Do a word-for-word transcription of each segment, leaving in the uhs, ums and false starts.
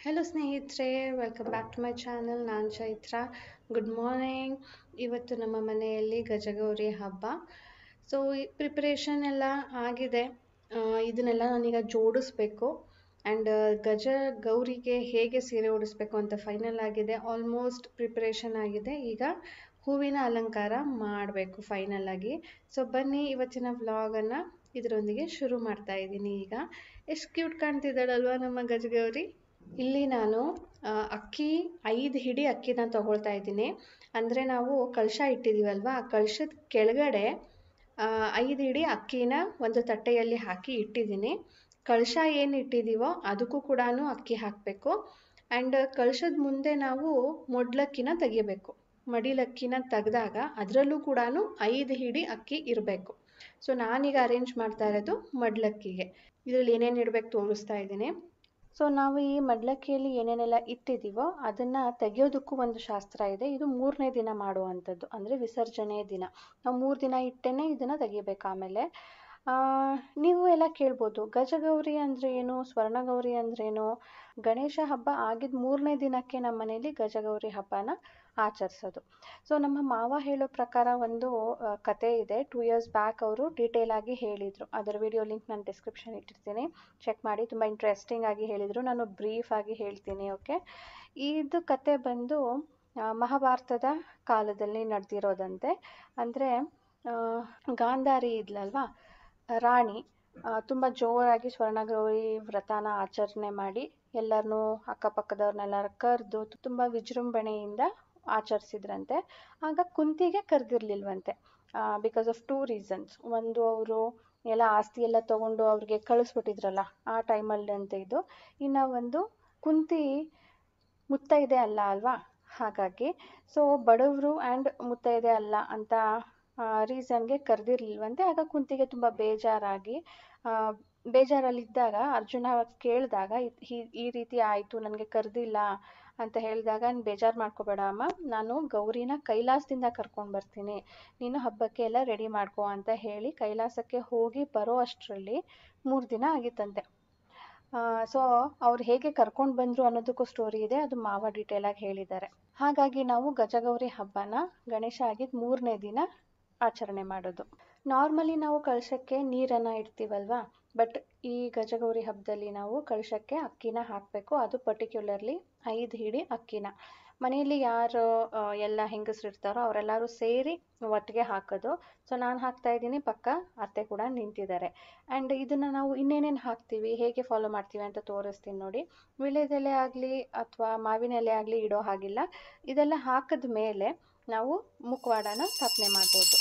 Hello ಸ್ನೇಹಿತರೆ, welcome back to my channel. ನಾನು Chaitra. Good morning. ಇವತ್ತು ನಮ್ಮ ಮನೆಯಲ್ಲಿ ಗಜಗೌರಿ ಹಬ್ಬ. ಸೊ ಪ್ರಿಪ್ರೇಷನ್ ಎಲ್ಲ ಆಗಿದೆ. ಆ, ಇದನ್ನೆಲ್ಲ ನಾನೀಗ ಜೋಡಿಸ್ಬೇಕು. ಆ್ಯಂಡ್ ಗಜ ಗೌರಿಗೆ ಹೇಗೆ ಸೀರೆ ಉಡಿಸ್ಬೇಕು ಅಂತ ಫೈನಲ್ ಆಗಿದೆ. ಆಲ್ಮೋಸ್ಟ್ ಪ್ರಿಪ್ರೇಷನ್ ಆಗಿದೆ. ಈಗ ಹೂವಿನ ಅಲಂಕಾರ ಮಾಡಬೇಕು ಫೈನಲ್ ಆಗಿ. ಸೊ ಬನ್ನಿ ಇವತ್ತಿನ ವ್ಲಾಗನ್ನು ಇದರೊಂದಿಗೆ ಶುರು ಮಾಡ್ತಾ ಇದ್ದೀನಿ. ಈಗ ಎಷ್ಟು ಕ್ಯೂಟ್ ಕಾಣ್ತಿದ್ದಾಳಲ್ವಾ ನಮ್ಮ ಗಜಗೌರಿ. ಇಲ್ಲಿ ನಾನು ಆ, ಅಕ್ಕಿ ಐದು ಹಿಡಿ ಅಕ್ಕಿನ ತಗೊಳ್ತಾ ಇದ್ದೀನಿ. ಅಂದರೆ ನಾವು ಕಳಶ ಇಟ್ಟಿದ್ದೀವಲ್ವ, ಆ ಕಳಶದ ಕೆಳಗಡೆ ಆ, ಐದು ಹಿಡಿ ಅಕ್ಕಿನ ಒಂದು ತಟ್ಟೆಯಲ್ಲಿ ಹಾಕಿ ಇಟ್ಟಿದ್ದೀನಿ. ಕಳಶ ಏನು ಇಟ್ಟಿದ್ದೀವೋ ಅದಕ್ಕೂ ಕೂಡ ಅಕ್ಕಿ ಹಾಕಬೇಕು. ಆ್ಯಂಡ್ ಕಳಶದ ಮುಂದೆ ನಾವು ಮೊಡ್ಲಕ್ಕಿನ ತೆಗಿಬೇಕು. ಮಡಿಲಕ್ಕಿನ ತೆಗೆದಾಗ ಅದರಲ್ಲೂ ಕೂಡ ಐದು ಹಿಡಿ ಅಕ್ಕಿ ಇರಬೇಕು. ಸೊ ನಾನೀಗ ಅರೇಂಜ್ ಮಾಡ್ತಾ ಇರೋದು ಮಡ್ಲಕ್ಕಿಗೆ. ಇದರಲ್ಲಿ ಏನೇನು ಇಡಬೇಕು ತೋರಿಸ್ತಾ ಇದ್ದೀನಿ. ಸೊ ನಾವು ಈ ಮಡ್ಲಕ್ಕಿಯಲ್ಲಿ ಏನೇನೆಲ್ಲ ಇಟ್ಟಿದ್ದೀವೋ ಅದನ್ನು ತೆಗೆಯೋದಕ್ಕೂ ಒಂದು ಶಾಸ್ತ್ರ ಇದೆ. ಇದು ಮೂರನೇ ದಿನ ಮಾಡುವಂಥದ್ದು, ಅಂದರೆ ವಿಸರ್ಜನೆ ದಿನ. ನಾವು ಮೂರು ದಿನ ಇಟ್ಟೇ ಇದನ್ನು ತೆಗಿಬೇಕು. ಆಮೇಲೆ ನೀವು ಎಲ್ಲ ಕೇಳ್ಬೋದು, ಗಜಗೌರಿ ಅಂದರೆ ಏನು, ಸ್ವರ್ಣಗೌರಿ ಅಂದ್ರೇನು. ಗಣೇಶ ಹಬ್ಬ ಆಗಿದ ಮೂರನೇ ದಿನಕ್ಕೆ ನಮ್ಮ ಮನೇಲಿ ಗಜಗೌರಿ ಹಬ್ಬನ ಆಚರಿಸೋದು. ಸೊ ನಮ್ಮ ಮಾವ ಹೇಳೋ ಪ್ರಕಾರ ಒಂದು ಕತೆ ಇದೆ. ಟೂ ಇಯರ್ಸ್ ಬ್ಯಾಕ್ ಅವರು ಡೀಟೇಲ್ ಆಗಿ ಹೇಳಿದರು. ಅದರ ವಿಡಿಯೋ ಲಿಂಕ್ ನಾನು ಡಿಸ್ಕ್ರಿಪ್ಷನ್ ಇಟ್ಟಿರ್ತೀನಿ, ಚೆಕ್ ಮಾಡಿ. ತುಂಬ ಇಂಟ್ರೆಸ್ಟಿಂಗ್ ಆಗಿ ಹೇಳಿದರು. ನಾನು ಬ್ರೀಫ್ ಆಗಿ ಹೇಳ್ತೀನಿ, ಓಕೆ. ಇದು ಕತೆ ಬಂದು ಮಹಾಭಾರತದ ಕಾಲದಲ್ಲಿ ನಡೆದಿರೋದಂತೆ. ಅಂದರೆ ಗಾಂಧಾರಿ ಇದ್ಲಲ್ವಾ, ರಾಣಿ ತುಂಬ ಜೋರಾಗಿ ಸ್ವರ್ಣಗೌರಿ ವ್ರತನ ಆಚರಣೆ ಮಾಡಿ ಎಲ್ಲರನ್ನೂ ಅಕ್ಕಪಕ್ಕದವ್ರನ್ನೆಲ್ಲರ ಕರೆದು ತುಂಬ ವಿಜೃಂಭಣೆಯಿಂದ ಆಚರಿಸಿದ್ರಂತೆ. ಆಗ ಕುಂತಿಗೆ ಕರೆದಿರ್ಲಿಲ್ವಂತೆ, ಬಿಕಾಸ್ ಆಫ್ ಟೂ ರೀಸನ್ಸ್. ಒಂದು, ಅವರು ಎಲ್ಲ ಆಸ್ತಿ ಎಲ್ಲ ತೊಗೊಂಡು ಅವ್ರಿಗೆ ಕಳಿಸ್ಬಿಟ್ಟಿದ್ರಲ್ಲ ಆ ಟೈಮಲ್ಲಿ ಅಂತ ಇದು. ಇನ್ನು ಒಂದು, ಕುಂತಿ ಮುತ್ತೈದೆ ಅಲ್ಲ ಅಲ್ವಾ, ಹಾಗಾಗಿ. ಸೊ ಬಡವರು ಆ್ಯಂಡ್ ಮುತ್ತೈದೆ ಅಲ್ಲ ಅಂತ ರೀಸನ್ಗೆ ಕರೆದಿರ್ಲಿಲ್ವಂತೆ. ಆಗ ಕುಂತಿಗೆ ತುಂಬ ಬೇಜಾರಾಗಿ ಬೇಜಾರಲ್ಲಿದ್ದಾಗ ಅರ್ಜುನ ಕೇಳಿದಾಗ ಈ ರೀತಿ ಆಯಿತು, ನನಗೆ ಕರೆದಿಲ್ಲ ಅಂತ ಹೇಳಿದಾಗ, ಬೇಜಾರು ಮಾಡ್ಕೋಬೇಡ ಅಮ್ಮ, ನಾನು ಗೌರಿನ ಕೈಲಾಸದಿಂದ ಕರ್ಕೊಂಡು ಬರ್ತೀನಿ, ನೀನು ಹಬ್ಬಕ್ಕೆ ಎಲ್ಲ ರೆಡಿ ಮಾಡ್ಕೋ ಅಂತ ಹೇಳಿ ಕೈಲಾಸಕ್ಕೆ ಹೋಗಿ ಬರೋ ಅಷ್ಟರಲ್ಲಿ ಮೂರು ದಿನ ಆಗಿತ್ತಂತೆ. ಸೊ ಅವ್ರು ಹೇಗೆ ಕರ್ಕೊಂಡು ಬಂದರು ಅನ್ನೋದಕ್ಕೂ ಸ್ಟೋರಿ ಇದೆ, ಅದು ಮಾವ ಡೀಟೇಲಾಗಿ ಹೇಳಿದ್ದಾರೆ. ಹಾಗಾಗಿ ನಾವು ಗಜಗೌರಿ ಹಬ್ಬನ ಗಣೇಶ ಆಗಿದ್ದು ಮೂರನೇ ದಿನ ಆಚರಣೆ ಮಾಡೋದು. ನಾರ್ಮಲಿ ನಾವು ಕಳಶಕ್ಕೆ ನೀರನ್ನು ಇಡ್ತೀವಲ್ವಾ, ಬಟ್ ಈ ಗಜಗೌರಿ ಹಬ್ಬದಲ್ಲಿ ನಾವು ಕಳಶಕ್ಕೆ ಅಕ್ಕಿನ ಹಾಕಬೇಕು. ಅದು ಪರ್ಟಿಕ್ಯುಲರ್ಲಿ ಐದು ಹಿಡಿ ಅಕ್ಕಿನ. ಮನೆಯಲ್ಲಿ ಯಾರು ಎಲ್ಲ ಹೆಂಗಸರು ಇರ್ತಾರೋ ಅವರೆಲ್ಲರೂ ಸೇರಿ ಒಟ್ಟಿಗೆ ಹಾಕೋದು. ಸೊ ನಾನು ಹಾಕ್ತಾ ಇದ್ದೀನಿ, ಪಕ್ಕ ಅತ್ತೆ ಕೂಡ ನಿಂತಿದ್ದಾರೆ. ಆ್ಯಂಡ್ ಇದನ್ನು ನಾವು ಇನ್ನೇನೇನು ಹಾಕ್ತೀವಿ, ಹೇಗೆ ಫಾಲೋ ಮಾಡ್ತೀವಿ ಅಂತ ತೋರಿಸ್ತೀನಿ ನೋಡಿ. ವಿಳ್ಯದೆಲೆ ಆಗಲಿ ಅಥವಾ ಮಾವಿನ ಎಲೆ ಆಗಲಿ ಇಡೋ ಹಾಗಿಲ್ಲ. ಇದೆಲ್ಲ ಹಾಕಿದ ಮೇಲೆ ನಾವು ಮುಖವಾಡನ ಸ್ಥಾಪನೆ ಮಾಡ್ಬೋದು.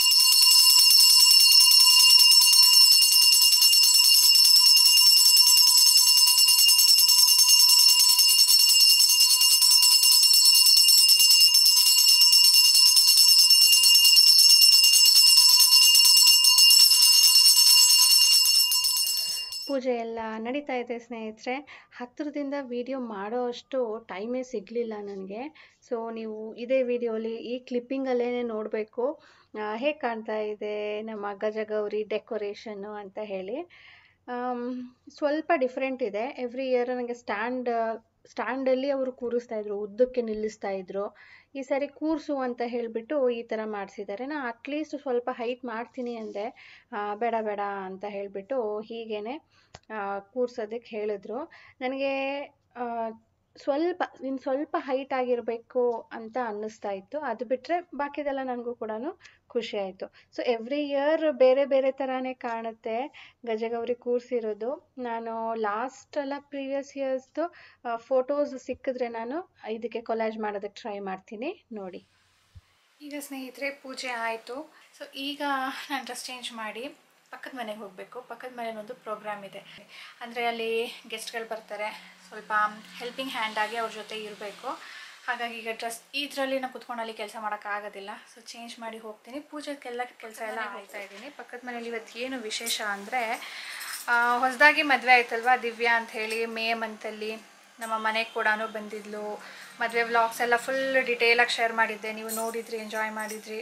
ಪೂಜೆ ಎಲ್ಲ ನಡೀತಾ ಇದೆ ಸ್ನೇಹಿತರೆ. ಹತ್ತಿರದಿಂದ ವಿಡಿಯೋ ಮಾಡೋ ಅಷ್ಟು ಟೈಮೇ ಸಿಗಲಿಲ್ಲ ನನಗೆ. ಸೊ ನೀವು ಇದೇ ವಿಡಿಯೋಲಿ ಈ ಕ್ಲಿಪ್ಪಿಂಗಲ್ಲೇ ನೋಡಬೇಕು ಹೇಗೆ ಕಾಣ್ತಾ ಇದೆ ನಮ್ಮ ಗಜಗೌರಿ ಡೆಕೋರೇಷನ್ನು ಅಂತ ಹೇಳಿ. ಸ್ವಲ್ಪ ಡಿಫ್ರೆಂಟ್ ಇದೆ. ಎವ್ರಿ ಇಯರ್ ನನಗೆ ಸ್ಟ್ಯಾಂಡ್ ಸ್ಟ್ಯಾಂಡಲ್ಲಿ ಅವರು ಕೂರಿಸ್ತಾಯಿದ್ರು, ಉದ್ದಕ್ಕೆ ನಿಲ್ಲಿಸ್ತಾಯಿದ್ರು. ಈ ಸಾರಿ ಕೂರಿಸು ಅಂತ ಹೇಳಿಬಿಟ್ಟು ಈ ಥರ ಮಾಡಿಸಿದ್ದಾರೆ. ನಾನು ಅಟ್ಲೀಸ್ಟ್ ಸ್ವಲ್ಪ ಹೈಟ್ ಮಾಡ್ತೀನಿ ಅಂದೆ, ಬೇಡ ಬೇಡ ಅಂತ ಹೇಳಿಬಿಟ್ಟು ಹೀಗೇ ಕೂರ್ಸೋದಕ್ಕೆ ಹೇಳಿದ್ರು. ನನಗೆ ಸ್ವಲ್ಪ ಇನ್ನು ಸ್ವಲ್ಪ ಹೈಟ್ ಆಗಿರಬೇಕು ಅಂತ ಅನ್ನಿಸ್ತಾ ಇತ್ತು. ಅದು ಬಿಟ್ಟರೆ ಬಾಕಿದೆಲ್ಲ ನನಗೂ ಕೂಡ ಖುಷಿ ಆಯಿತು. ಸೊ ಎವ್ರಿ ಇಯರ್ ಬೇರೆ ಬೇರೆ ಥರನೇ ಕಾಣುತ್ತೆ ಗಜಗೌರಿ ಕೂರಿಸಿರೋದು. ನಾನು ಲಾಸ್ಟ್ ಎಲ್ಲ ಪ್ರೀವಿಯಸ್ ಇಯರ್ಸ್ದು ಫೋಟೋಸ್ ಸಿಕ್ಕಿದ್ರೆ ನಾನು ಇದಕ್ಕೆ ಕೊಲಾಜ್ ಮಾಡೋದಕ್ಕೆ ಟ್ರೈ ಮಾಡ್ತೀನಿ ನೋಡಿ. ಈಗ ಸ್ನೇಹಿತರೆ ಪೂಜೆ ಆಯಿತು. ಸೊ ಈಗ ನಾನು ಡ್ರೆಸ್ ಚೇಂಜ್ ಮಾಡಿ ಪಕ್ಕದ ಮನೆಗೆ ಹೋಗಬೇಕು. ಪಕ್ಕದ ಮನೇಲಿ ಒಂದು ಪ್ರೋಗ್ರಾಮ್ ಇದೆ, ಅಂದರೆ ಅಲ್ಲಿ ಗೆಸ್ಟ್ಗಳು ಬರ್ತಾರೆ, ಸ್ವಲ್ಪ ಹೆಲ್ಪಿಂಗ್ ಹ್ಯಾಂಡ್ ಆಗಿ ಅವ್ರ ಜೊತೆ ಇರಬೇಕು. ಹಾಗಾಗಿ ಈಗ ಡ್ರೆಸ್ ಇದರಲ್ಲಿ ನಾನು ಕುತ್ಕೊಂಡು ಅಲ್ಲಿ ಕೆಲಸ ಮಾಡೋಕ್ಕಾಗೋದಿಲ್ಲ. ಸೊ ಚೇಂಜ್ ಮಾಡಿ ಹೋಗ್ತೀನಿ. ಪೂಜೆಗೆಲ್ಲ ಕೆಲಸ ಎಲ್ಲ ಆಯ್ತಾ ಇದ್ದೀನಿ. ಪಕ್ಕದ ಮನೇಲಿ ಇವತ್ತು ಏನು ವಿಶೇಷ ಅಂದರೆ, ಹೊಸದಾಗಿ ಮದುವೆ ಆಯ್ತಲ್ವ ದಿವ್ಯಾ ಅಂಥೇಳಿ, ಮೇ ಮಂತಲ್ಲಿ ನಮ್ಮ ಮನೆಗೆ ಕೂಡ ಬಂದಿದ್ಲು. ಮದುವೆ ವ್ಲಾಗ್ಸ್ ಎಲ್ಲ ಫುಲ್ ಡಿಟೇಲಾಗಿ ಶೇರ್ ಮಾಡಿದ್ದೆ, ನೀವು ನೋಡಿದ್ರಿ, ಎಂಜಾಯ್ ಮಾಡಿದ್ರಿ.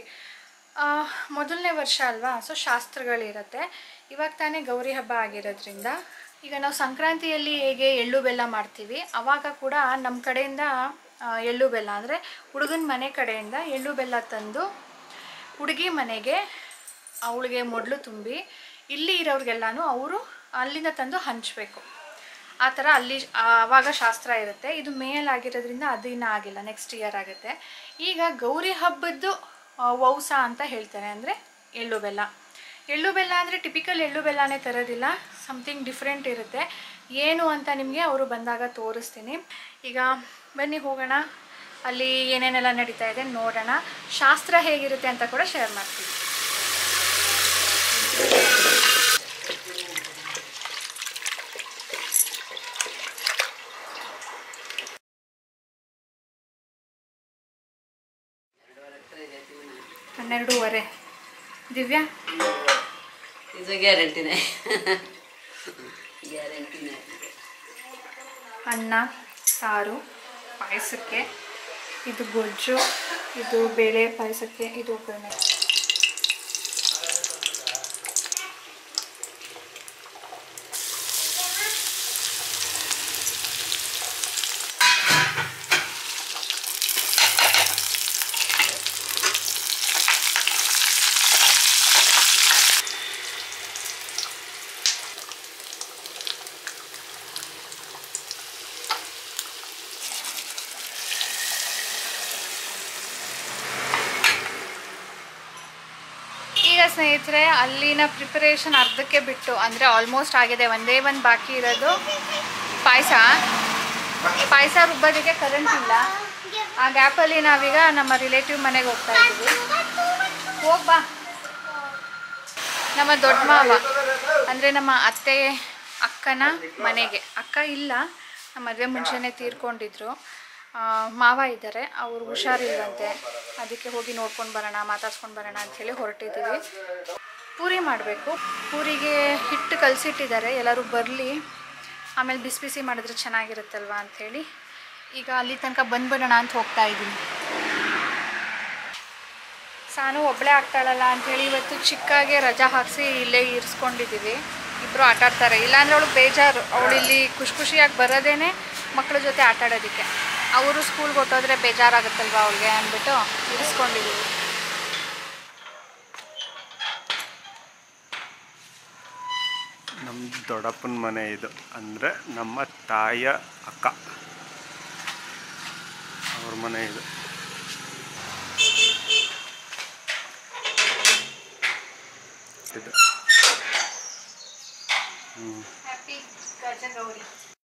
ಮೊದಲನೇ ವರ್ಷ ಅಲ್ವಾ, ಸೊ ಶಾಸ್ತ್ರಗಳಿರುತ್ತೆ. ಇವಾಗ ತಾನೇ ಗೌರಿ ಹಬ್ಬ ಆಗಿರೋದ್ರಿಂದ ಈಗ ನಾವು ಸಂಕ್ರಾಂತಿಯಲ್ಲಿ ಹೇಗೆ ಎಳ್ಳು ಬೆಲ್ಲ ಮಾಡ್ತೀವಿ, ಅವಾಗ ಕೂಡ ನಮ್ಮ ಕಡೆಯಿಂದ ಎಳ್ಳು ಬೆಲ್ಲ ಅಂದರೆ ಹುಡುಗನ ಮನೆ ಕಡೆಯಿಂದ ಎಳ್ಳು ಬೆಲ್ಲ ತಂದು ಹುಡುಗಿ ಮನೆಗೆ ಅವಳಿಗೆ ಮೊದಲು ತುಂಬಿ ಇಲ್ಲಿ ಇರೋರಿಗೆಲ್ಲನೂ ಅವರು ಅಲ್ಲಿಂದ ತಂದು ಹಂಚಬೇಕು. ಆ ಥರ ಅಲ್ಲಿ ಆವಾಗ ಶಾಸ್ತ್ರ ಇರುತ್ತೆ. ಇದು ಮೇಲಾಗಿರೋದ್ರಿಂದ ಅದು ಇನ್ನೂ ಆಗಿಲ್ಲ, ನೆಕ್ಸ್ಟ್ ಇಯರ್ ಆಗುತ್ತೆ. ಈಗ ಗೌರಿ ಹಬ್ಬದ್ದು ವೌಸ ಅಂತ ಹೇಳ್ತಾರೆ, ಅಂದರೆ ಎಳ್ಳು ಬೆಲ್ಲ. ಎಳ್ಳು ಬೆಲ್ಲ ಅಂದರೆ ಟಿಪಿಕಲ್ ಎಳ್ಳು ಬೆಲ್ಲನೇ ತರೋದಿಲ್ಲ, ಸಮಥಿಂಗ್ ಡಿಫ್ರೆಂಟ್ ಇರುತ್ತೆ. ಏನು ಅಂತ ನಿಮಗೆ ಅವರು ಬಂದಾಗ ತೋರಿಸ್ತೀನಿ. ಈಗ ಬನ್ನಿ ಹೋಗೋಣ, ಅಲ್ಲಿ ಏನೇನೆಲ್ಲ ನಡೀತಾ ಇದೆ ನೋಡೋಣ. ಶಾಸ್ತ್ರ ಹೇಗಿರುತ್ತೆ ಅಂತ ಕೂಡ ಶೇರ್ ಮಾಡ್ತೀವಿ. ಹನ್ನೆರಡೂವರೆ. ದಿವ್ಯಾ ಇದು ಗ್ಯಾರಂಟಿನೇ ಗ್ಯಾರಂಟಿನೇ ಅನ್ನ ಸಾರು ಪಾಯಸಕ್ಕೆ, ಇದು ಗೊಜ್ಜು, ಇದು ಬೇಳೆ ಪಾಯಸಕ್ಕೆ, ಇದು ಒಗ್ಗರಣೆ. ಈಗ ಸ್ನೇಹಿತರೆ ಅಲ್ಲಿನ ಪ್ರಿಪರೇಷನ್ ಅರ್ಧಕ್ಕೆ ಬಿಟ್ಟು, ಅಂದರೆ ಆಲ್ಮೋಸ್ಟ್ ಆಗಿದೆ, ಒಂದೇ ಒಂದು ಬಾಕಿ ಇರೋದು ಪಾಯಸ. ಪಾಯಸ ರುಬ್ಬೋದಕ್ಕೆ ಕರೆಂಟ್ ಇಲ್ಲ. ಆ ಗ್ಯಾಪಲ್ಲಿ ನಾವೀಗ ನಮ್ಮ ರಿಲೇಟಿವ್ ಮನೆಗೆ ಹೋಗ್ತಾ ಇದ್ದೀವಿ. ಹೋಗ್ಬಾ. ನಮ್ಮ ದೊಡ್ಡ ಮಾವ ಅಂದರೆ ನಮ್ಮ ಅತ್ತೆ ಅಕ್ಕನ ಮನೆಗೆ. ಅಕ್ಕ ಇಲ್ಲ, ನಮ್ಮ ಮದುವೆ ಮುಂಚೆನೇ ತೀರ್ಕೊಂಡಿದ್ರು. ಮಾವ ಇದ್ದಾರೆ, ಅವರು ಹುಷಾರಿಲ್ವಂತೆ, ಅದಕ್ಕೆ ಹೋಗಿ ನೋಡ್ಕೊಂಡು ಬರೋಣ, ಮಾತಾಡ್ಸ್ಕೊಂಡು ಬರೋಣ ಅಂಥೇಳಿ ಹೊರಟಿದ್ದೀವಿ. ಪೂರಿ ಮಾಡಬೇಕು. ಪೂರಿಗೆ ಹಿಟ್ಟು ಕಲಸಿಟ್ಟಿದ್ದಾರೆ, ಎಲ್ಲರೂ ಬರಲಿ, ಆಮೇಲೆ ಬಿಸಿ ಬಿಸಿ ಮಾಡಿದ್ರೆ ಚೆನ್ನಾಗಿರುತ್ತಲ್ವ ಅಂಥೇಳಿ ಈಗ ಅಲ್ಲಿ ತನಕ ಬಂದ್ಬಿಡೋಣ ಅಂತ ಹೋಗ್ತಾ ಇದ್ದೀನಿ. ಸಾನು ಒಬ್ಬಳೇ ಆಗ್ತಾಳಲ್ಲ ಅಂಥೇಳಿ ಇವತ್ತು ಚಿಕ್ಕಾಗೆ ರಜಾ ಹಾಕಿಸಿ ಇಲ್ಲೇ ಇರಿಸ್ಕೊಂಡಿದ್ದೀವಿ. ಇಬ್ಬರು ಆಟಾಡ್ತಾರೆ, ಇಲ್ಲಾಂದರೆ ಅವಳು ಬೇಜಾರು. ಅವಳು ಇಲ್ಲಿ ಖುಷಿ ಖುಷಿಯಾಗಿ ಬರೋದೇನೆ ಮಕ್ಕಳ ಜೊತೆ ಆಟಾಡೋದಕ್ಕೆ. ಅವರು ಸ್ಕೂಲ್ಗೆ ಹೊಟ್ಟೋದ್ರೆ ಬೇಜಾರಾಗುತ್ತಲ್ವ ಅವ್ಳಿಗೆ ಅಂದ್ಬಿಟ್ಟು ಇರಿಸ್ಕೊಂಡಿದ್ದೀವಿ. ನಮ್ಮ ದೊಡ್ಡಪ್ಪನ ಮನೆ ಇದು, ಅಂದರೆ ನಮ್ಮ ತಾಯಿಯ ಅಕ್ಕ ಅವ್ರ ಮನೆ ಇದು. ಇದು ಹ್ಞೂ ಹ್ಯಾಪಿ ಗಜಗೌರಿ.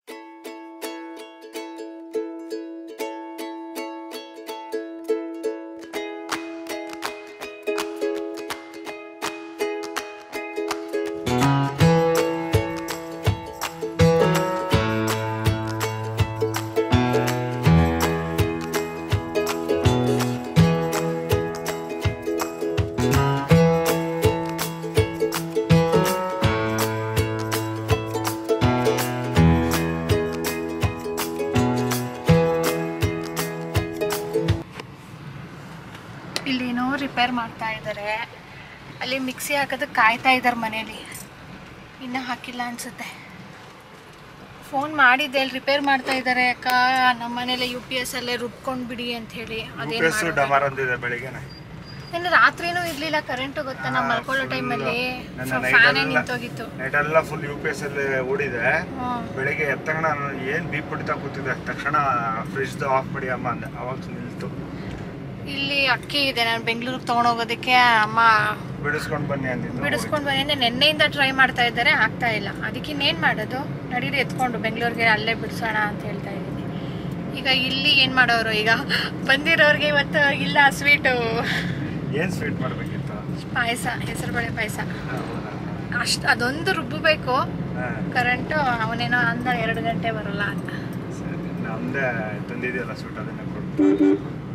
ಇಲ್ಲೇನೋ ರಿಪೇರ್ ಮಾಡ್ತಾ ಇದ್ದಾರೆ, ಅಲ್ಲಿ ಮಿಕ್ಸಿ ಹಾಕೋದಕ್ಕೆ ಕಾಯ್ತಾ ಇದ್ದಾರೆ ಮನೇಲಿ, ಇನ್ನೂ ಹಾಕಿಲ್ಲ ಅನಿಸುತ್ತೆ. ಫೋನ್ ಮಾಡಿದ್ದೆ, ಅಲ್ಲಿ ರಿಪೇರ್ ಮಾಡ್ತಾ ಇದ್ದಾರೆ ಅಕ್ಕ, ನಮ್ಮ ಮನೇಲಿ ಯು ಪಿ ಎಸ್ ಅಲ್ಲೇ ರುಬ್ಕೊಂಡು ಬಿಡಿ ಅಂತ ಹೇಳಿ. ಅದೇನು ಬೆಳಿಗ್ಗೆ ಇನ್ನು ರಾತ್ರಿನೂ ಇರಲಿಲ್ಲ ಕರೆಂಟು, ಗೊತ್ತಾ, ನಾವು ಮಲ್ಕೊಳ್ಳೋ ಟೈಮಲ್ಲಿ ಫ್ಯಾನೇ ನಿಂತೋಗಿತ್ತು. ನೈಟ್ ಎಲ್ಲ ಫುಲ್ ಯು ಪಿ ಎಸ್ ಅಲ್ಲಿ ಓಡಿದೆ. ಬೆಳಿಗ್ಗೆ ಎದ್ದ ತಕ್ಷಣ ಏನು ಬೀಪ್ ಹೊಡಿತಾ ಕೂತಿದೆ, ತಕ್ಷಣ ಫ್ರಿಜ್ ಆಫ್ ಮಾಡಿ ಅಮ್ಮ ಅಂದೆ, ಅವಾಗ ನಿಲ್ತು. ಇಲ್ಲಿ ಅಕ್ಕಿ ಇದೆ, ನಾನು ಬೆಂಗಳೂರಿಗೆ ತೊಗೊಂಡೋಗೋದಕ್ಕೆ ಅಮ್ಮ ಬಿಡಿಸ್ಕೊಂಡು ಬನ್ನಿ ಅಂದಿದ್ದು. ಬಿಡಿಸ್ಕೊಂಡು ಬನ್ನಿ ಅಂದರೆ ನಿನ್ನೆಯಿಂದ ಟ್ರೈ ಮಾಡ್ತಾ ಇದ್ದಾರೆ, ಆಗ್ತಾ ಇಲ್ಲ. ಅದಕ್ಕೆ ಇನ್ನೇನು ಮಾಡೋದು, ನಡೀರಿ ಎತ್ಕೊಂಡು ಬೆಂಗಳೂರಿಗೆ ಅಲ್ಲೇ ಬಿಡಿಸೋಣ ಅಂತ ಹೇಳ್ತಾ ಇದ್ದೀನಿ. ಈಗ ಇಲ್ಲಿ ಏನು ಮಾಡೋರು, ಈಗ ಬಂದಿರೋರಿಗೆ ಇವತ್ತು ಇಲ್ಲ ಸ್ವೀಟು. ಏನು ಸ್ವೀಟ್ ಮಾಡಬೇಕಿತ್ತು? ಪಾಯಸ, ಹೆಸರುಬೇಳೆ ಪಾಯಸ. ಅಷ್ಟು ಅದೊಂದು ರುಬ್ಬಬೇಕು. ಕರೆಂಟು ಅವನೇನೋ ಅಂದ ಎರಡು ಗಂಟೆ ಬರಲ್ಲ ಅಂತ. ನಮ್ದೇ ತಂದಿದೆಯಲ್ಲ ಸ್ವೀಟ್, ಅದನ್ನ ಕೊಡ್ತೀನಿ.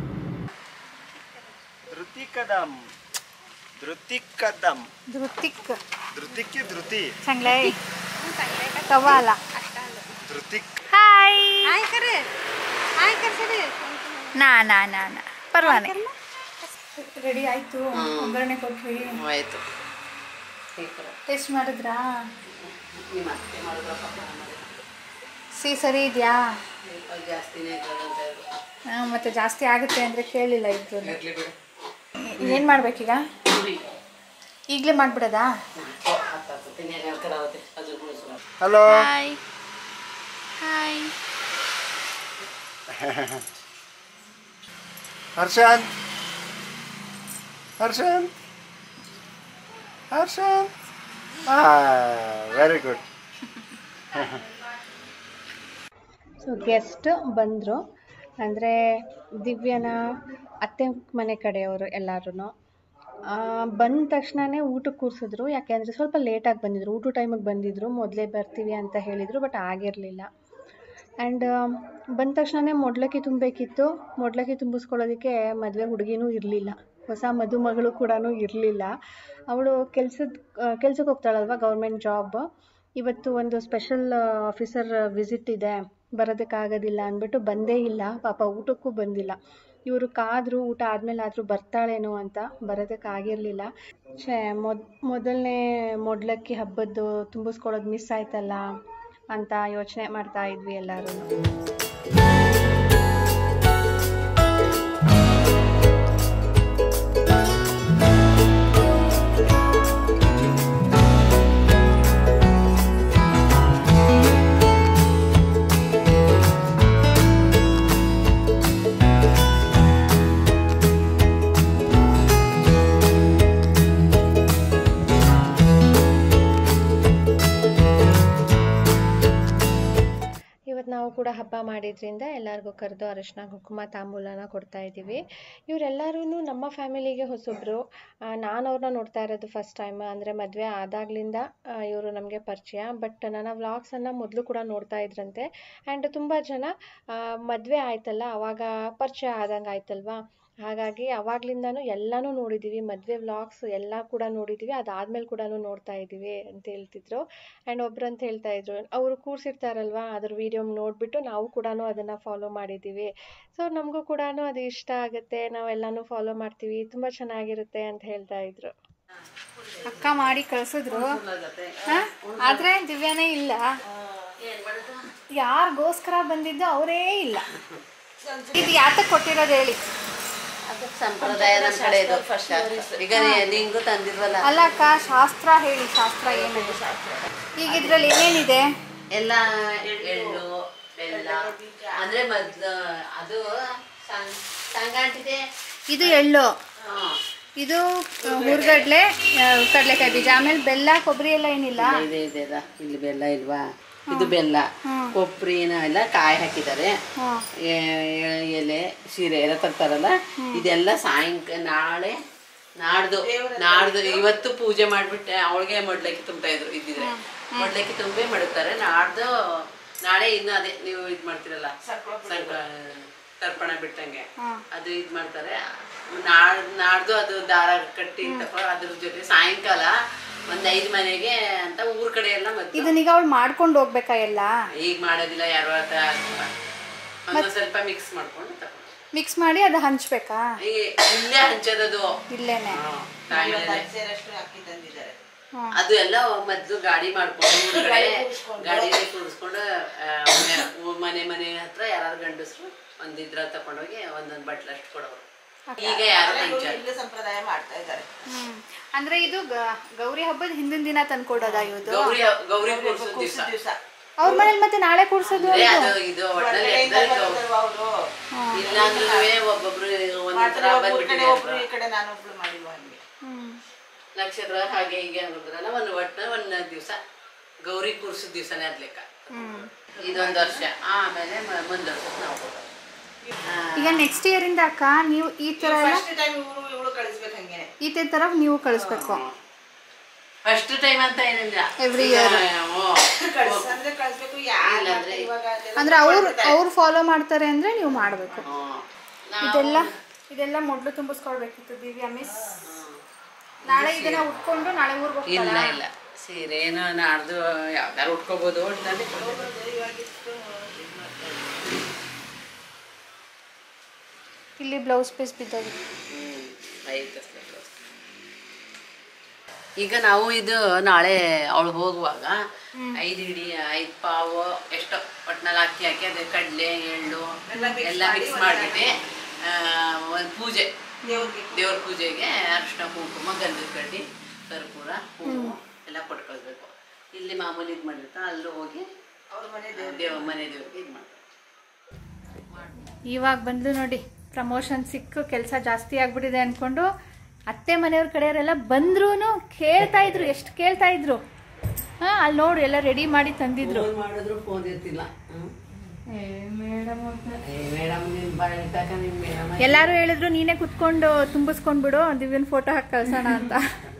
ಧೃತಿಕದಂ ಧೃತಿಕದಂ ಧೃತಿಕ್ ಧೃತಿಕ್ಕೆ ಧೃತಿ ಸಂಗ್ಲೈ ಕವಾಲ ಧೃತಿಕ್. ಹಾಯ್ ಹಾಯ್ ಕರೆ ಹಾಯ್ ಕರೆ ನಾ ನಾ ನಾ ನಾ ಪರವಾನೆ. ರೆಡಿ ಆಯ್ತು, ಒಗ್ಗರಣೆ ಕೊಟ್ವಿ, ಆಯ್ತು. ಟೇಸ್ಟ್ ಮಾಡಿದ್ರಾ? ನಿಮ್ಮ ಅತ್ತೆ ಮಾಡಿದ್ರಪ್ಪ ಸಿ ಸರಿ ಇದೆಯಾ? ಜಾಸ್ತಿನೇ ಇರೋದಂತ ಹೇಳಿದ್ರು. ಹಾಂ ಮತ್ತು ಜಾಸ್ತಿ ಆಗುತ್ತೆ ಅಂದರೆ ಕೇಳಿಲ್ಲ ಇದ್ರು. ಇರಲಿ ಬಿಡು. ಏನು ಮಾಡ್ಬೇಕೀಗ? ಈಗಲೇ ಮಾಡಿಬಿಡೋದಾ? Hello hi hi. Harshanth Harshanth Harshanth very good. So guest ಬಂದರು, ಅಂದರೆ ದಿವ್ಯನ ಅತ್ತೆ ಮನೆ ಕಡೆಯವರು ಎಲ್ಲರೂ. ಬಂದ ತಕ್ಷಣವೇ ಊಟಕ್ಕೆ ಕೂರಿಸಿದ್ರು, ಯಾಕೆಂದರೆ ಸ್ವಲ್ಪ ಲೇಟಾಗಿ ಬಂದಿದ್ರು, ಊಟ ಟೈಮಿಗೆ ಬಂದಿದ್ದರು. ಮೊದಲೇ ಬರ್ತೀವಿ ಅಂತ ಹೇಳಿದರು, ಬಟ್ ಆಗಿರಲಿಲ್ಲ. ಆ್ಯಂಡ್ ಬಂದ ತಕ್ಷಣವೇ ಮೊಡ್ಲಕ್ಕಿ ತುಂಬಬೇಕಿತ್ತು. ಮೊಡ್ಲಕ್ಕಿ ತುಂಬಿಸ್ಕೊಳ್ಳೋದಕ್ಕೆ ಮದುವೆ ಹುಡುಗಿನೂ ಇರಲಿಲ್ಲ, ಹೊಸ ಮದುಮಗಳು ಕೂಡ ಇರಲಿಲ್ಲ. ಅವಳು ಕೆಲ್ಸದ ಕೆಲ್ಸಕ್ಕೆ ಹೋಗ್ತಾಳಲ್ವ, ಗೌರ್ಮೆಂಟ್ ಜಾಬ್. ಇವತ್ತು ಒಂದು ಸ್ಪೆಷಲ್ ಆಫೀಸರ್ ವಿಸಿಟ್ ಇದೆ, ಬರೋದಕ್ಕಾಗೋದಿಲ್ಲ ಅಂದ್ಬಿಟ್ಟು ಬಂದೇ ಇಲ್ಲ. ಪಾಪ ಊಟಕ್ಕೂ ಬಂದಿಲ್ಲ. ಇವರು ಕಾದರು ಊಟ ಆದಮೇಲೆ ಆದರೂ ಬರ್ತಾಳೇನೋ ಅಂತ, ಬರೋದಕ್ಕಾಗಿರಲಿಲ್ಲ. ಛೇ ಮೊದ್ ಮೊದಲನೇ ಮೊಡ್ಲಕ್ಕಿ ಹಬ್ಬದ್ದು ತುಂಬಿಸ್ಕೊಳ್ಳೋದು ಮಿಸ್ ಆಯ್ತಲ್ಲ ಅಂತ ಯೋಚನೆ ಮಾಡ್ತಾ ಇದ್ವಿ ಎಲ್ಲರೂ. ನಾವು ಕೂಡ ಹಬ್ಬ ಮಾಡಿದ್ರಿಂದ ಎಲ್ಲರಿಗೂ ಕರೆದು ಅರಿಶಿನ ಕುಂಕುಮ ತಾಂಬೂಲನ ಕೊಡ್ತಾ ಇದ್ದೀವಿ. ಇವರೆಲ್ಲರೂ ನಮ್ಮ ಫ್ಯಾಮಿಲಿಗೆ ಹೊಸಬ್ರು. ನಾನು ಅವ್ರನ್ನ ನೋಡ್ತಾ ಇರೋದು ಫಸ್ಟ್ ಟೈಮ್, ಅಂದರೆ ಮದುವೆ ಆದಾಗ್ಲಿಂದ ಇವರು ನಮಗೆ ಪರಿಚಯ. ಬಟ್ ನನ್ನ ವ್ಲಾಗ್ಸನ್ನು ಮೊದಲು ಕೂಡ ನೋಡ್ತಾ ಇದ್ರಂತೆ. ಆ್ಯಂಡ್ ತುಂಬ ಜನ ಮದುವೆ ಆಯ್ತಲ್ಲ ಆವಾಗ ಪರಿಚಯ ಆದಂಗೆ ಆಯ್ತಲ್ವಾ, ಹಾಗಾಗಿ ಅವಾಗ್ಲಿಂದನೂ ಎಲ್ಲನೂ ನೋಡಿದ್ದೀವಿ, ಮದುವೆ ವ್ಲಾಗ್ಸ್ ಎಲ್ಲ ಕೂಡ ನೋಡಿದ್ದೀವಿ, ಅದಾದಮೇಲೆ ಕೂಡ ನೋಡ್ತಾ ಇದ್ದೀವಿ ಅಂತ ಹೇಳ್ತಿದ್ರು. ಆ್ಯಂಡ್ ಒಬ್ರು ಅಂತ ಹೇಳ್ತಾ ಇದ್ರು, ಅವರು ಕೂರಿಸಿರ್ತಾರಲ್ವ ಅದ್ರ ವೀಡಿಯೋ ನೋಡಿಬಿಟ್ಟು ನಾವು ಕೂಡ ಅದನ್ನು ಫಾಲೋ ಮಾಡಿದ್ದೀವಿ. ಸೊ ನಮಗೂ ಕೂಡ ಅದು ಇಷ್ಟ ಆಗುತ್ತೆ, ನಾವೆಲ್ಲನೂ ಫಾಲೋ ಮಾಡ್ತೀವಿ, ತುಂಬ ಚೆನ್ನಾಗಿರುತ್ತೆ ಅಂತ ಹೇಳ್ತಾ ಇದ್ರು. ಅಕ್ಕ ಮಾಡಿ ಕಳಿಸಿದ್ರು, ಆದರೆ ದಿವ್ಯಾನೇ ಇಲ್ಲ. ಯಾರಿಗೋಸ್ಕರ ಬಂದಿದ್ದು ಅವರೇ ಇಲ್ಲ. ಇದು ಯಾತಕ್ಕೆ ಕೊಟ್ಟಿರೋದು ಹೇಳಿ? ಅದು ಸಂಪ್ರದಾಯ ನಮ್ಮ ಕಡೆ ಇದು. ಈಗ ನಿಂಗೂ ತಂದಿದ್ವಲ್ಲ. ಅಲ್ಲ ಅಕ್ಕ, ಶಾಸ್ತ್ರ ಹೇಳಿ, ಶಾಸ್ತ್ರ ಏನಿದೆ? ಈಗ ಇದ್ರಲ್ಲಿ ಏನೇನಿದೆ? ಎಲ್ಲ ಎಳ್ಳು ಬೆಲ್ಲ ಅಂದ್ರೆ ಮೊದ್ಲು ಅದು ಸಂಗಾಂಟಿದೆ. ಇದು ಎಳ್ಳು, ಇದು ಹುರ್ಗಡ್ಲೆ, ಕಡಲೆಕಾಯಿ ಬೀಜ, ಆಮೇಲೆ ಬೆಲ್ಲ, ಕೊಬ್ಬರಿ ಎಲ್ಲ ಏನಿಲ್ಲ. ಇದೆ ಇದೆ ಇಲ್ಲಿ ಬೆಲ್ಲ ಇಲ್ವಾ? ಇದು ಬೆಲ್ಲ, ಕೊಬ್ಬರಿನ ಎಲ್ಲ ಕಾಯಿ ಹಾಕಿದ್ದಾರೆ, ಎಲೆ ಸೀರೆ ಎಲ್ಲ ತರ್ತಾರಲ್ಲ. ಇದೆಲ್ಲ ಸಾಯಂಕಾಲ ನಾಳೆ ನಾಡ್ದು ನಾಡ್ದು ಇವತ್ತು ಪೂಜೆ ಮಾಡ್ಬಿಟ್ಟೆ ಅವಳಿಗೆ ಮೊಡ್ಲಕ್ಕಿ ತುಂಬ್ತಾ ಇದ್ರು. ಇದ್ದಿದ್ರೆ ಮೊಡ್ಲಕ್ಕಿ ತುಂಬಿ ಮಡಗ್ತಾರೆ. ನಾಡ್ದು ನಾಳೆ ಇನ್ನು ಅದೇ ನೀವು ಇದ್ ಮಾಡ್ತಿರಲ್ಲ ತರ್ಪಣ ಬಿಟ್ಟಂಗೆ ಅದು ಇದ್ ಮಾಡ್ತಾರೆ. ನಾಡ್ ನಾಡ್ದು ಅದು ದಾರ ಕಟ್ಟಿ ಅದ್ರ ಜೊತೆ ಸಾಯಂಕಾಲ ಒಂದ್ ಐದು ಮನೆಗೆ ಅಂತ ಊರ್ ಕಡೆ ಎಲ್ಲ ಮತ್ತೆ ಇದನ್ನೀಗ ಅವಳು ಮಾಡ್ಕೊಂಡು ಹೋಗ್ಬೇಕಾ? ಎಲ್ಲ ಈಗ ಮಾಡೋದಿಲ್ಲ, ಯಾರು ಒಂದ್ ಸ್ವಲ್ಪ ಮಿಕ್ಸ್ ಮಾಡ್ಕೊಂಡು ತಗೊಂಡು ಮಿಕ್ಸ್ ಮಾಡಿ ಅದು ಹಂಚ್ಬೇಕಾ? ಇಲ್ಲೇ ಹಂಚೋದದು, ಇಲ್ಲೇನೆ ಅದು ಎಲ್ಲ ಮೊದ್ಲು ಗಾಡಿ ಮಾಡ್ಕೊಂಡು ಗಾಡಿಯಲ್ಲಿ ಕೂಡಿಸ್ಕೊಂಡು ಮನೆ ಮನೆ ಹತ್ರ ಯಾರು ಗಂಡಸ್ರು ಒಂದಿದ್ರ ತಕೊಂಡೋಗಿ ಒಂದೊಂದ್ ಬಟ್ಲಷ್ಟು ಕೊಡೋರು. ಈಗ ಯಾರು ಸಂಪ್ರದಾಯ ಮಾಡ್ತಾ ಇದ್ದಾರೆ. ಅಂದ್ರೆ ಇದು ಗೌರಿ ಹಬ್ಬದ ಹಿಂದಿನ ದಿನ ತಂದ್ಕೊಡೋದ? ಇದು ಗೌರಿ ಗೌರಿ ಕೂರ್ಸೋ ದಿವಸ ಅವ್ರ ಮನೇಲಿ ಮತ್ತೆ ನಾಳೆ ಕೂರ್ಸೋದು. ಇದು ಇಲ್ಲ ಅಂದ್ರೆ ಒಬ್ಬೊಬ್ರು ನಕ್ಷತ್ರ ಹಾಗೆ ಹೀಗೆ ಅನ್ನೋದ್ರಲ್ಲ ಒಂದ್ ಒಟ್ಟ ಒಂದ್ ದಿವ್ಸ ಗೌರಿ ಕೂರ್ಸೋ ದಿವ್ಸನೇ ಅದ್ ಲೆಕ್ಕ. ಇದೊಂದ್ ವರ್ಷ, ಆಮೇಲೆ ಮುಂದ್ ವರ್ಷ ನಾವು ಈಗ ನೆಕ್ಸ್ಟ್ ಇಯರ್ ಇಂದ ಅಕ್ಕ ನೀವು ಈ ತರ ಈ ತರ ನೀವು ಕಳಿಸ್ಬೇಕು. ಫಸ್ಟ್ ಟೈಮ್ ಅಂತ ಏನಿಲ್ಲ, ಎವ್ರಿ ಇಯರ್ ಅಂದ್ರೆ ಅವ್ರು ಅವ್ರು ಫಾಲೋ ಮಾಡ್ತಾರೆ ಅಂದ್ರೆ ನೀವು ಮಾಡ್ಬೇಕು. ಇದೆಲ್ಲ ಇದೆಲ್ಲ ಮೊದಲು ತುಂಬಿಸ್ಕೊಳ್ಬೇಕಿತ್ತು ದಿವ್ಯಾ ಮಿಸ್. ನಾಳೆ ಇದನ್ನ ಉಟ್ಕೊಂಡು ನಾಳೆ ಊರಿಗೆ ಹೋಗ್ತಾರಾ? ಇಲ್ಲ ಇಲ್ಲ, ಸೀರೆನ ನಾಡ್ದು ಯಾವ್ದಾರು ಉಟ್ಕೋಬಹುದು. ಇಲ್ಲಿ ಬ್ಲೌಸ್ ಪೀಸ್ ಬಿದ್ದೋದು. ಈಗ ನಾವು ಇದು ನಾಳೆ ಅವಳು ಹೋಗುವಾಗ ಐದು ಇಡಿ ಐದು ಪಾವು ಎಷ್ಟೋ ಒಟ್ನಲ್ಲಿ ಅಕ್ಕಿ ಹಾಕಿ ಅದೇ ಕಡಲೆ ಎಳ್ಳು ಎಲ್ಲ ಮಿಕ್ಸ್ ಮಾಡಿಬಿಟ್ಟು ಒಂದು ಪೂಜೆ ದೇವ್ರ ಪೂಜೆಗೆ ಅರಿಶಿನ ಕುಂಕುಮ ಗಂಧದ ಕಡ್ಡಿ ಕರ್ಪೂರ ಹೂವು ಎಲ್ಲ ಕೊಟ್ಕೊಳ್ಬೇಕು. ಇಲ್ಲಿ ಮಾಮೂಲಿ ಇದು ಮಾಡಿರ್ತಾ ಅಲ್ಲೂ ಹೋಗಿ ಅವ್ರ ಮನೆ ದೇವ್ರ ಮನೆ ದೇವ್ರಿಗೆ ಇದು ಮಾಡ್ತಾರೆ. ಇವಾಗ ಬಂದು ನೋಡಿ ಪ್ರಮೋಷನ್ ಸಿಕ್ಕು ಕೆಲಸ ಜಾಸ್ತಿ ಆಗ್ಬಿಟ್ಟಿದೆ ಅನ್ಕೊಂಡು ಅತ್ತೆ ಮನೆಯವ್ರ ಕಡೆಯವರೆಲ್ಲ ಬಂದ್ರು ಕೇಳ್ತಾ ಇದ್ರು, ಎಷ್ಟು ಕೇಳ್ತಾ ಇದ್ರು. ಹಾ ಅಲ್ಲಿ ನೋಡು ಎಲ್ಲ ರೆಡಿ ಮಾಡಿ ತಂದಿದ್ರು. ಮಾಡಿದ್ರು ಫೋನ್ ಇರ್ತಿಲ್ಲ. ಎಲ್ಲಾರು ಹೇಳಿದ್ರು ನೀನೇ ಕುತ್ಕೊಂಡು ತುಂಬಿಸ್ಕೊಂಡ್ಬಿಡು ದಿವ್ಯನ್ ಫೋಟೋ ಹಾಕಿ ಕಳ್ಸೋಣ ಅಂತ.